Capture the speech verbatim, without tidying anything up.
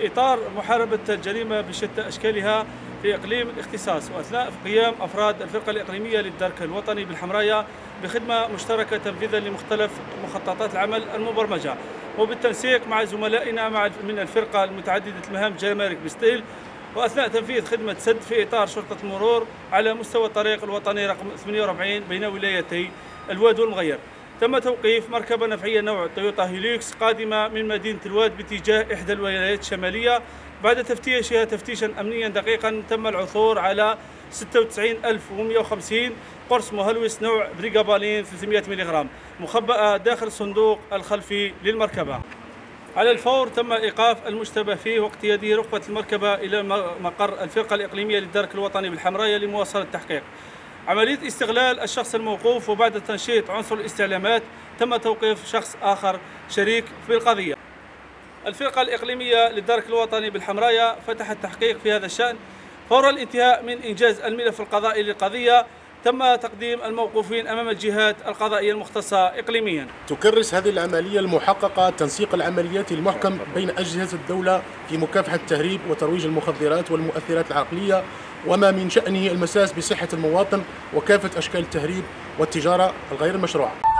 في إطار محاربة الجريمة بشتى أشكالها في إقليم الاختصاص، وأثناء قيام أفراد الفرقة الإقليمية للدرك الوطني بالحمراية بخدمة مشتركة تنفيذا لمختلف مخططات العمل المبرمجة، وبالتنسيق مع زملائنا مع من الفرقة المتعددة المهام جمارك بستيل، وأثناء تنفيذ خدمة سد في إطار شرطة المرور على مستوى الطريق الوطني رقم ثمانية وأربعين بين ولايتي الواد والمغير. تم توقيف مركبة نفعية نوع تويوتا هيليكس قادمة من مدينة الواد باتجاه إحدى الولايات الشمالية. بعد تفتيشها تفتيشا أمنيا دقيقا تم العثور على ستة وتسعين ألف ومئة وخمسين قرص مهلوس نوع بريغابالين ثلاثمئة ملغ مخبأة داخل الصندوق الخلفي للمركبة. على الفور تم إيقاف المشتبه فيه واقتياده رقبة المركبة إلى مقر الفرقة الإقليمية للدرك الوطني بالحمراية لمواصلة التحقيق. عملية استغلال الشخص الموقوف وبعد تنشيط عنصر الاستعلامات تم توقيف شخص آخر شريك في القضية. الفرقة الإقليمية للدرك الوطني بالحمراية فتحت تحقيق في هذا الشأن. فور الانتهاء من إنجاز الملف القضائي للقضية تم تقديم الموقوفين أمام الجهات القضائية المختصة إقليميا. تكرس هذه العملية المحققة تنسيق العمليات المحكم بين أجهزة الدولة في مكافحة التهريب وترويج المخدرات والمؤثرات العقلية، وما من شأنه المساس بصحة المواطن وكافة أشكال التهريب والتجارة الغير مشروعة.